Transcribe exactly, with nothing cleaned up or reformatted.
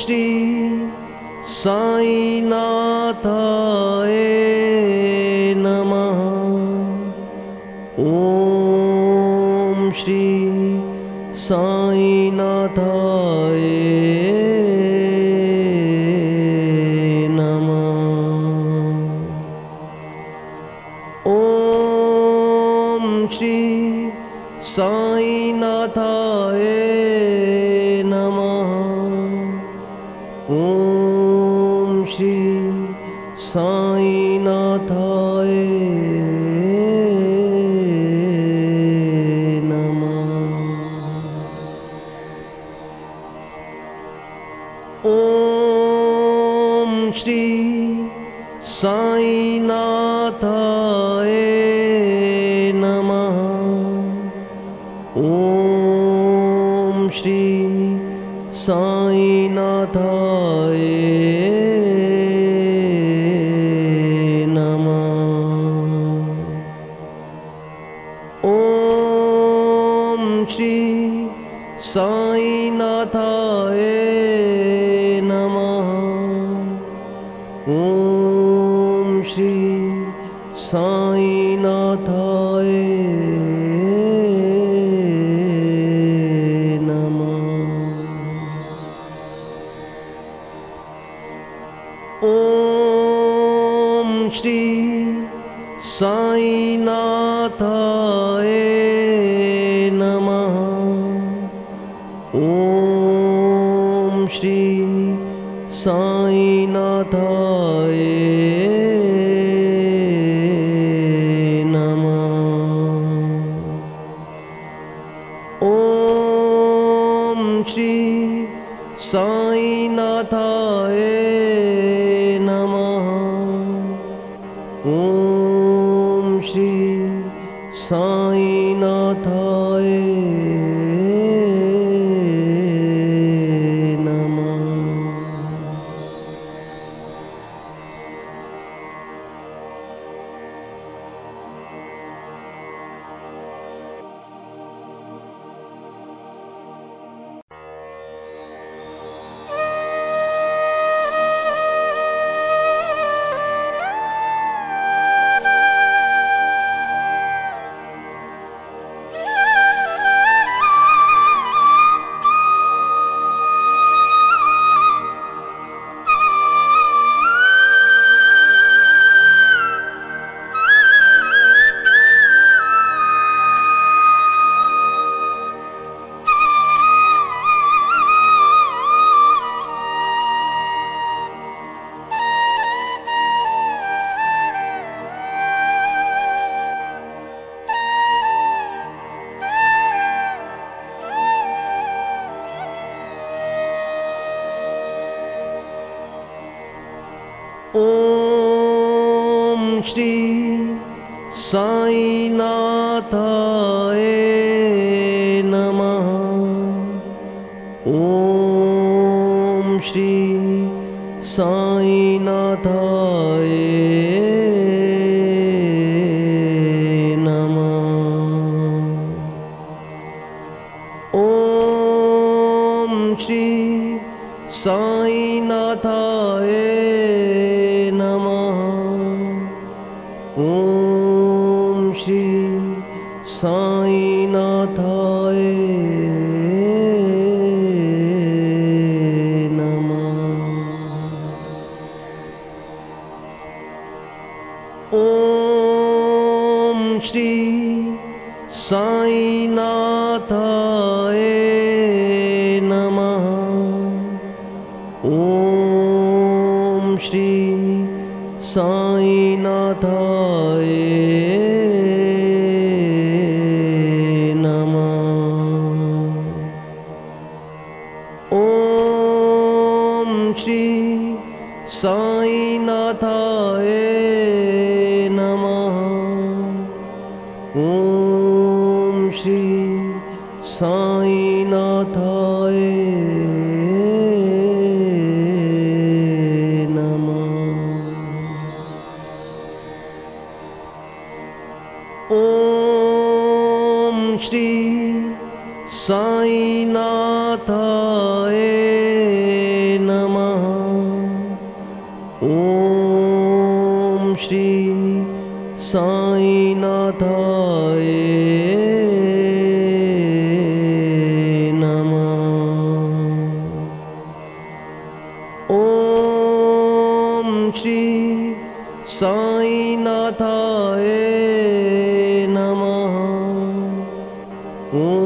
श्री साईनाथाय नमः। ॐ श्री साईनाथाय नमः। ॐ श्री साईनाथाय नमः। ॐ श्री साईनाथाय ॐ श्री साईनाथाय नमः। ॐ श्री साईनाथाय नमः। ॐ श्री साईनाथाय नमः। ॐ श्री साईनाथाय नमः। ॐ श्री साईनाथाय नमः। ॐ श्री साईनाथाय नमः। ॐ श्री साईनाथाय नमः। ॐ श्री साईनाथाय ॐ श्री साईनाथाय नमः। ॐ श्री साईनाथाय नमः। ॐ श्री साईनाथाय नमः। ॐ श्री साईनाथाय नमः। ॐ श्री साईनाथाय नमः। ॐ श्री साईनाथाय नमः। ॐ श्री साईनाथाय नमः। ॐ श्री साईनाथाय ॐ श्री साईनाथाय नमः। साईनाथाय नमः। ॐ